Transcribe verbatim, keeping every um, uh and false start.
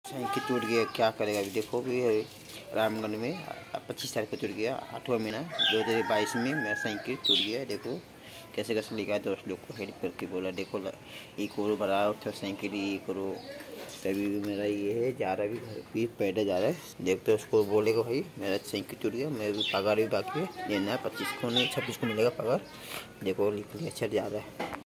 Cycle टूट गया, क्या करेगा अभी। देखो भी रामगढ़ में पच्चीस तारीख को टूट गया, आठवां महीना दो हज़ार बाईस में मेरा साइकिल टूट गया। देखो कैसे कैसे लिखा है, दोस्त लोग को हेल्प करके बोला देखो ये करो, बढ़ाओ तो साइकिल ये करो। तभी भी मेरा ये है, जा रहा है भी घर भी पैदल जा रहा है। देखते उसको बोलेगा भाई मेरा साइकिल टूट गया, मेरे भी पगार भी बाकी है, लेना है पच्चीस को नहीं छब्बीस को मिलेगा पगार। देखो लिख लिया, अच्छा जा रहा है।